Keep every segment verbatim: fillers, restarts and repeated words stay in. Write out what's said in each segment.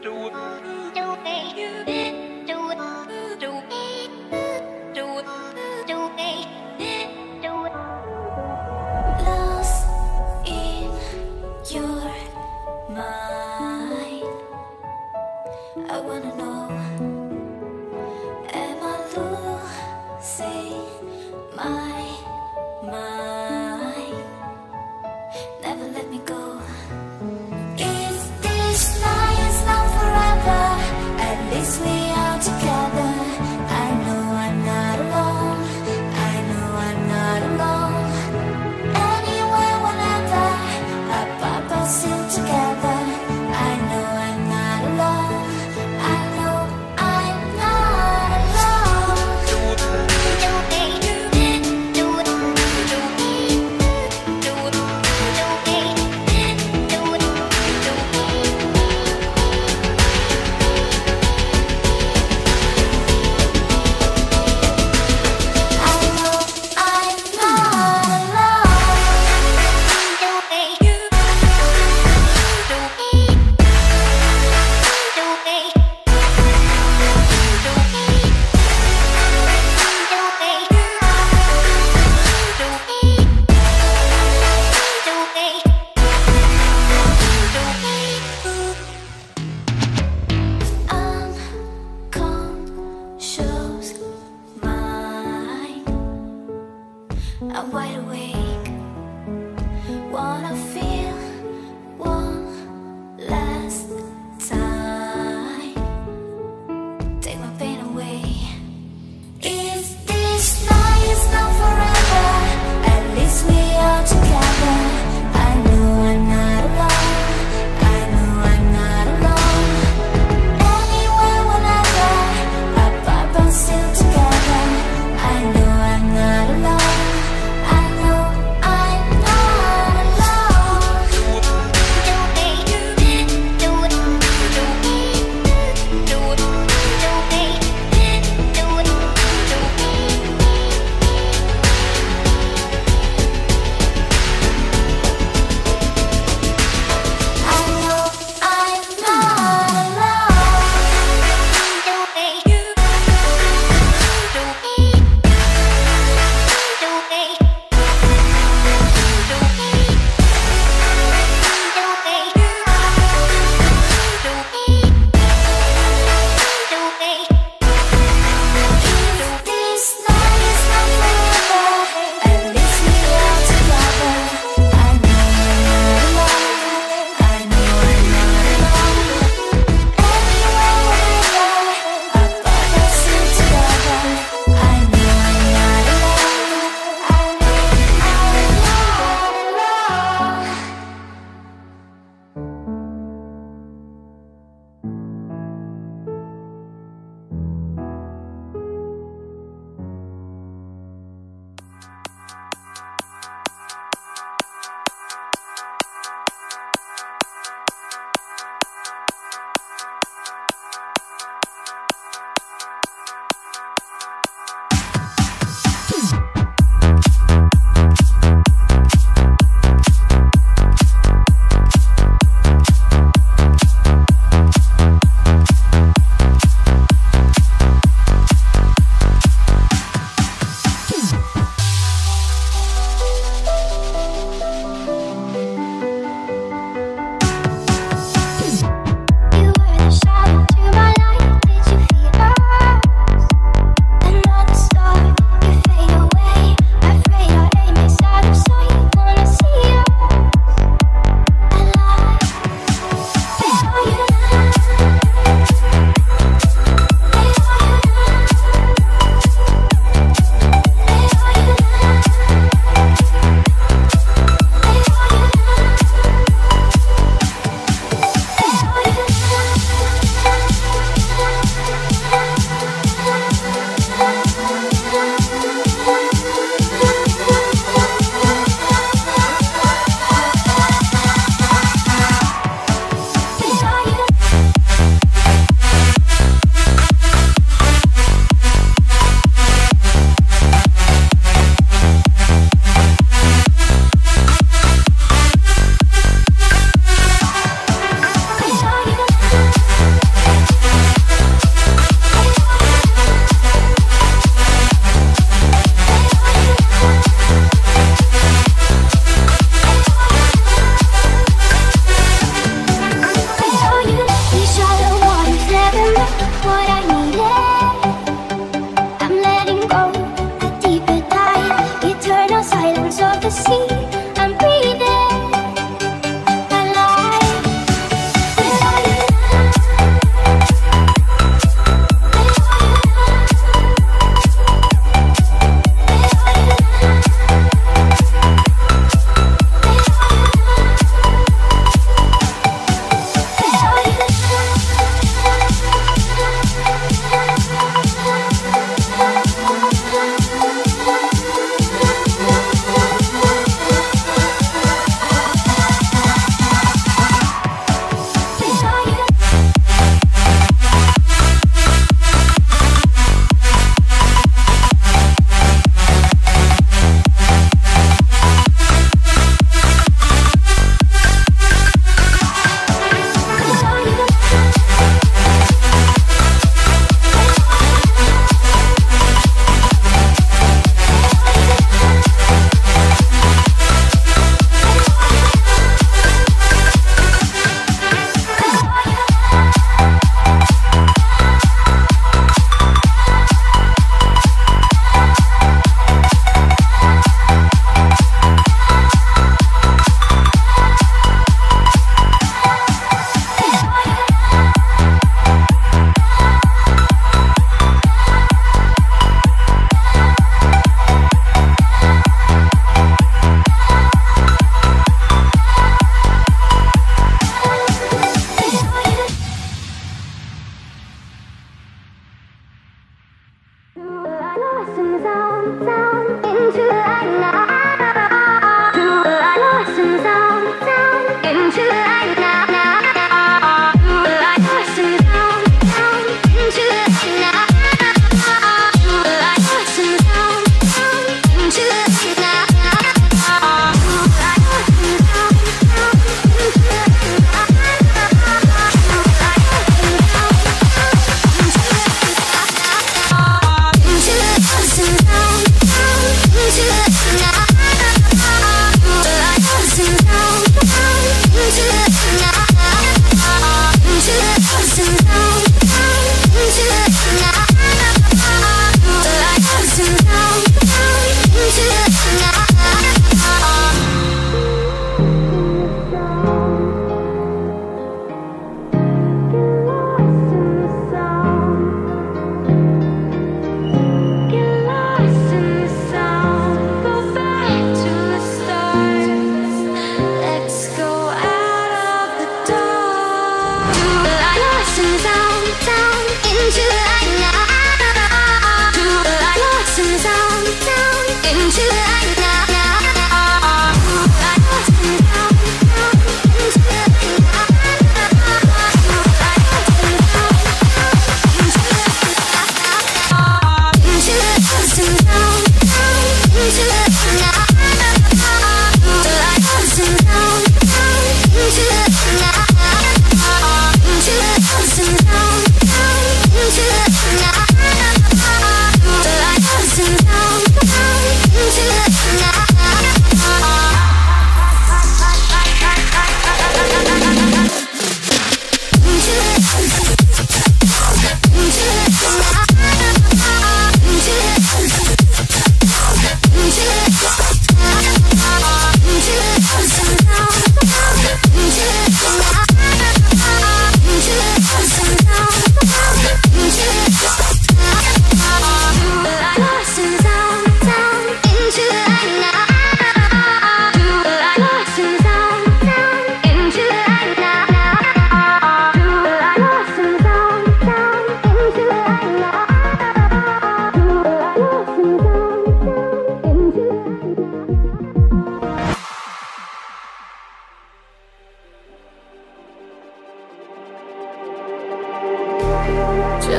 Lost in your mind, I wanna know, am I losing my mind? Never let me go. If this night is not forever,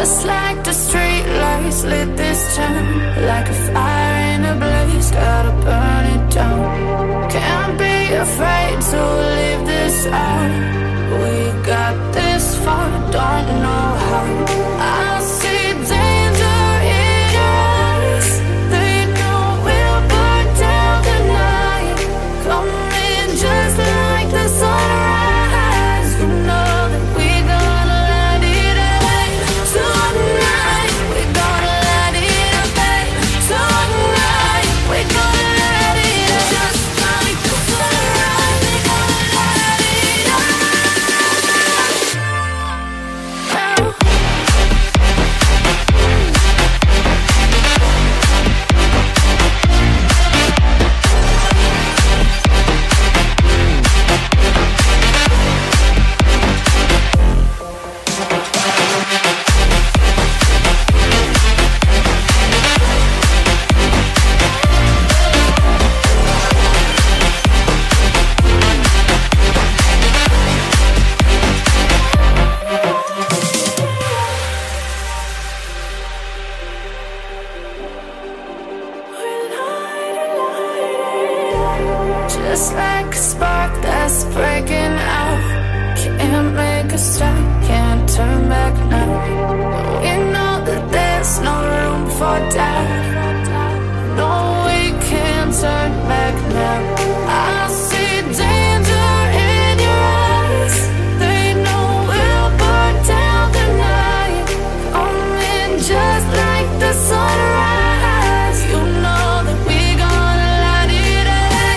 Just like the street lights lit this town, like a fire in a blaze, gotta burn it down. Can't be afraid to leave this out. We got this far, don't know how. I see danger in your eyes. They know we'll burn down the night. Coming just like the sunrise. You know that we're gonna let it away. Tonight we're gonna let it away. Tonight we're gonna let it away. Just like the sunrise, we're gonna let it away. Just like a spark that's breaking out. Can't make a stop, can't turn back now. We know that there's no room for doubt. No, we can't turn back now. I see danger in your eyes. They know we'll burn down the night. Coming just like the sunrise. You know that we're gonna let it away.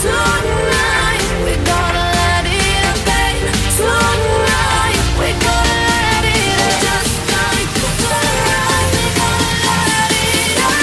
Tonight we're gonna let it away. Tonight we're gonna let it away. Just like the sunrise, we're gonna let it away.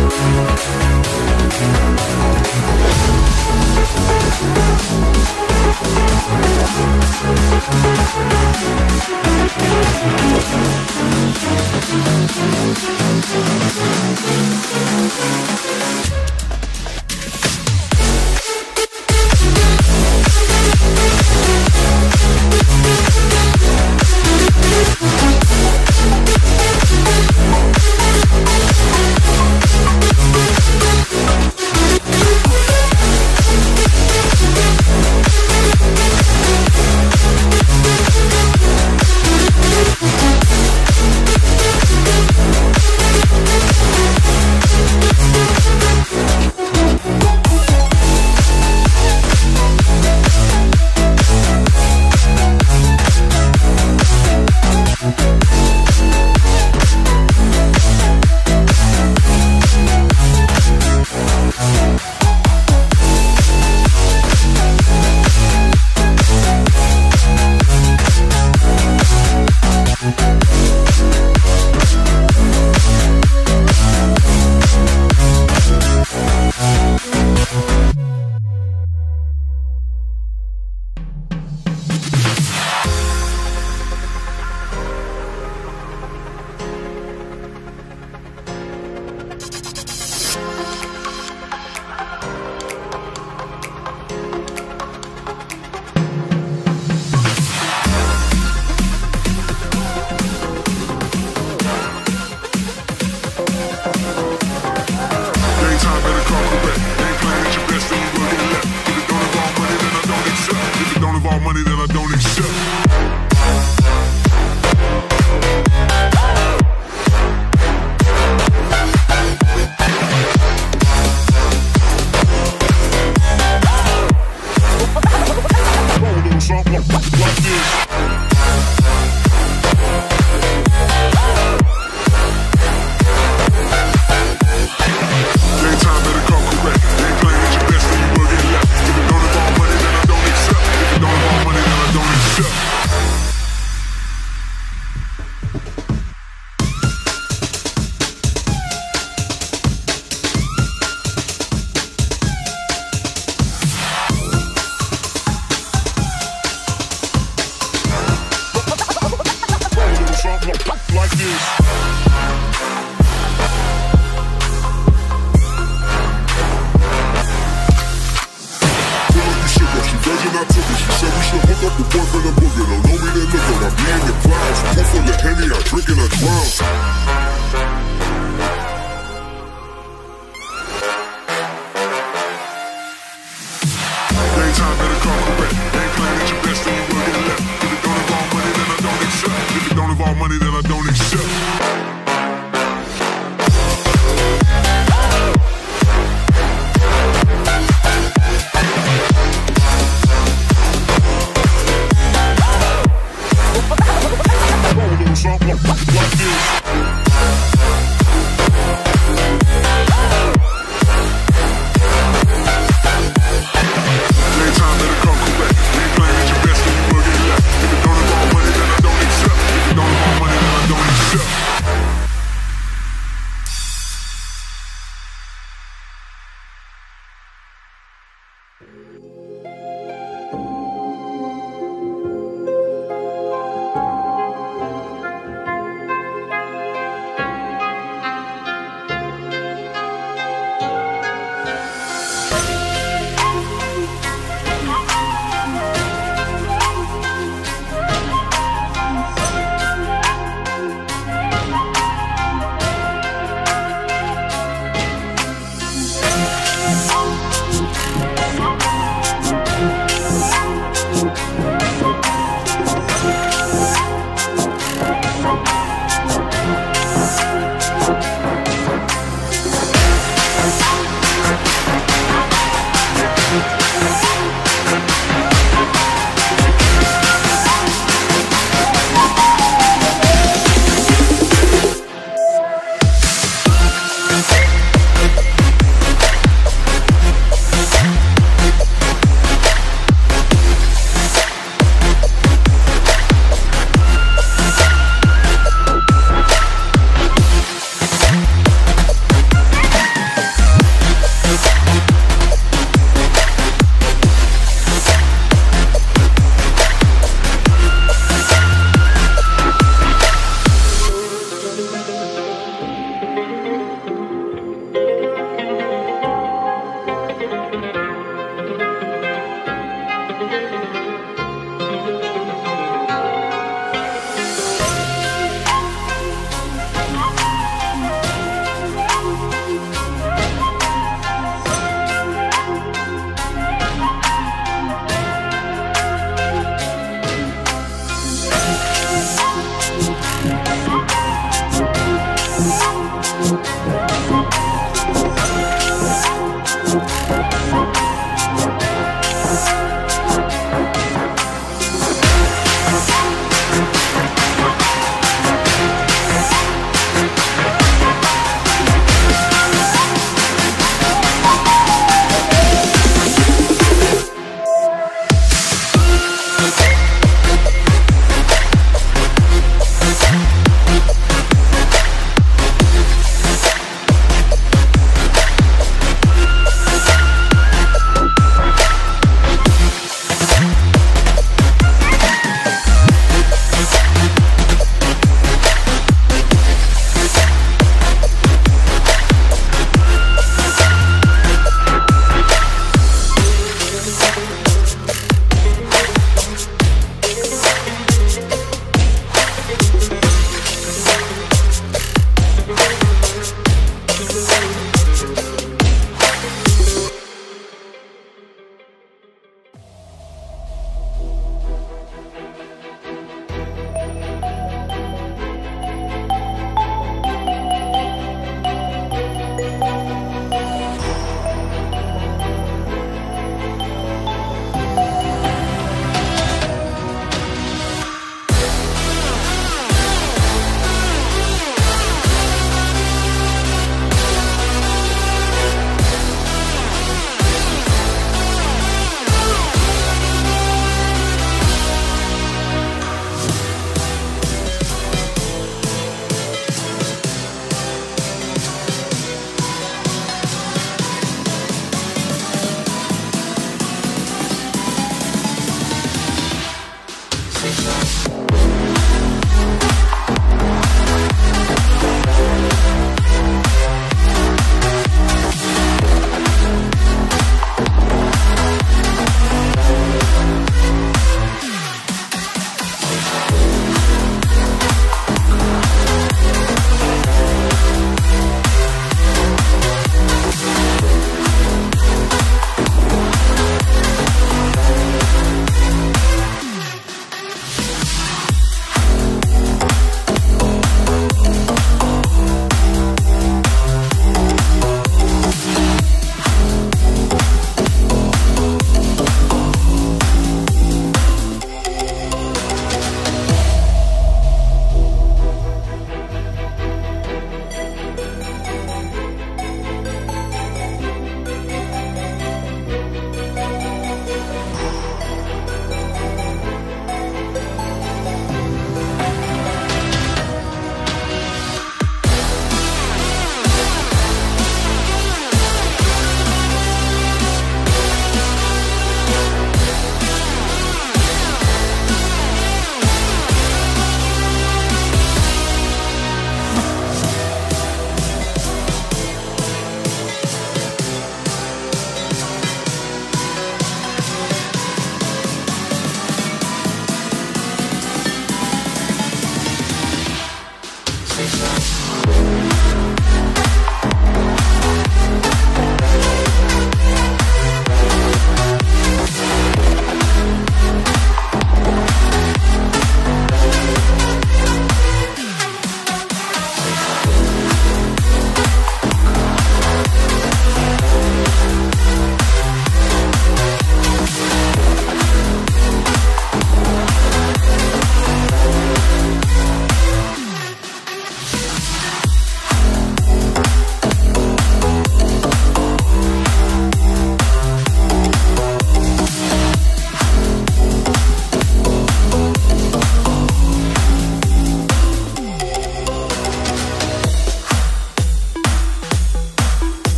We'll be right back.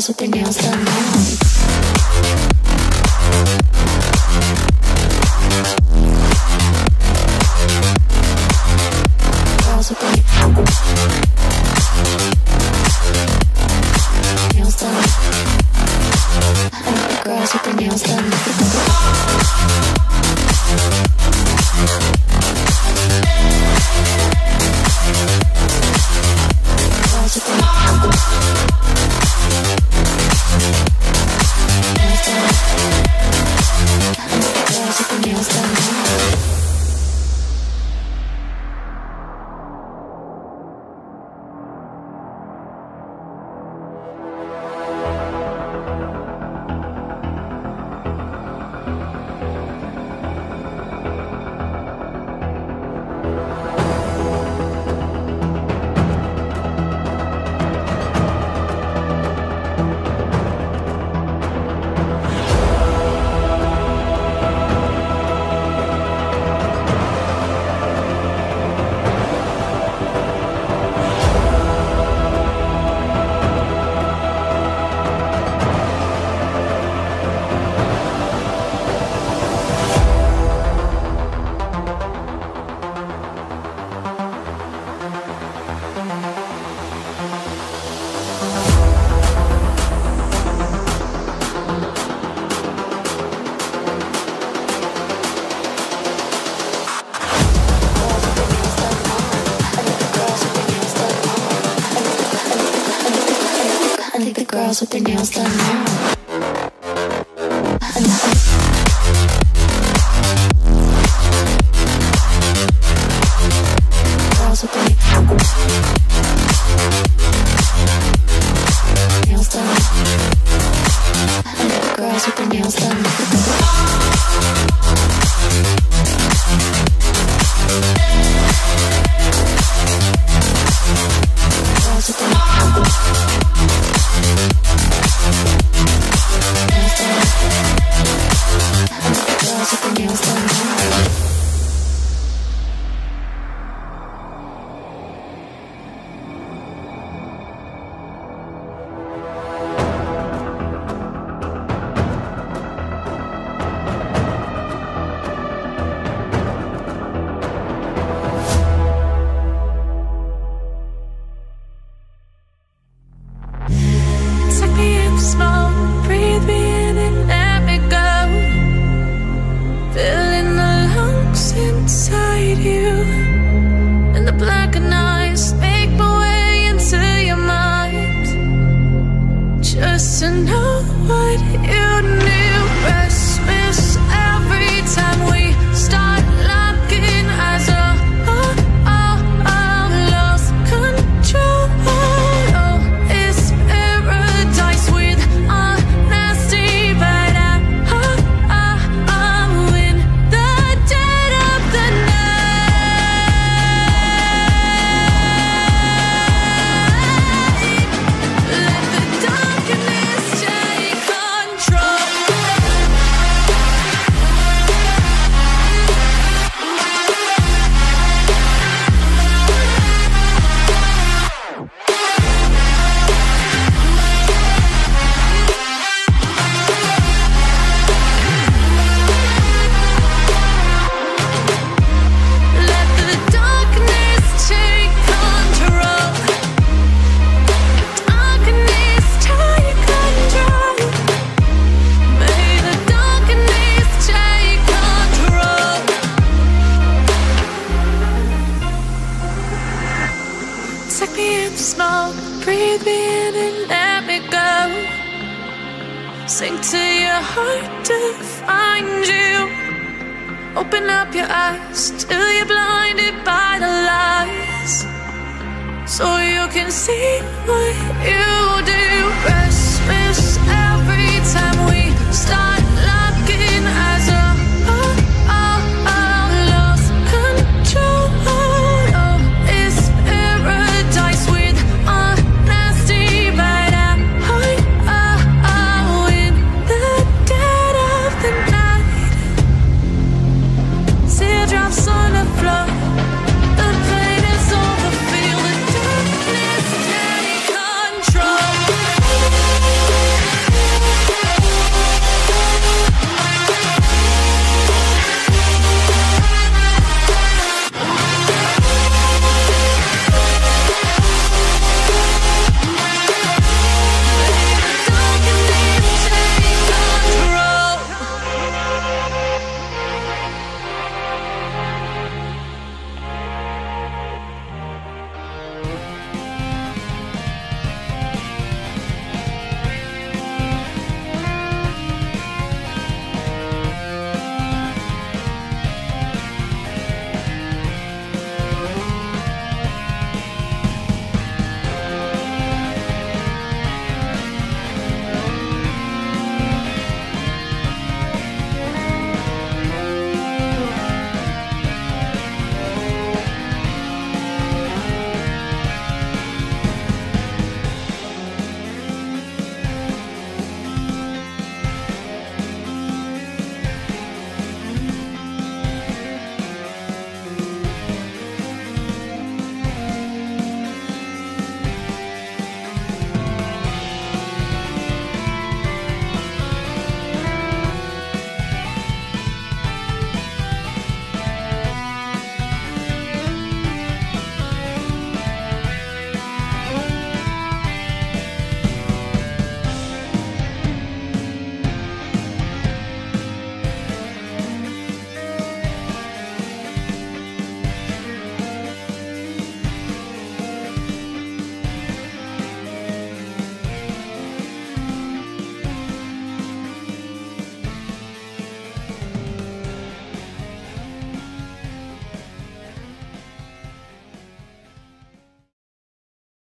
girls with their nails done now. Girls with their nails done. I like the girls with their nails done. Girls with their nails done. I like the girls with their nails done. Girls with their nails done now. Girls with their nails done. I like the girls with their nails done. Girls with their girls with their nails done now. Take me in the smoke, breathe me in and let me go. Filling the lungs inside you, and the blackened eyes make my way into your mind, just to know what you knew. Restless every time we start locking eyes. Oh, oh, oh, oh, lost control. Oh, it's paradise with honesty, but I, oh, oh, oh, in the dead of the night. Let the darkness take control. Let the darkness take control. Darkness take control. May the darkness take control. Take me in the smoke, breathe me in and let me go. Sink to your heart to find you. Open up your eyes till you're blinded by the lies, so you can see what you do. Restless every time we start locking eyes. Oh, oh, oh, oh, lost control. Oh, it's paradise with honesty, but I, oh, oh, oh, in the dead of the night. Teardrops on the floor. The pain is over. Feel the darkness take control.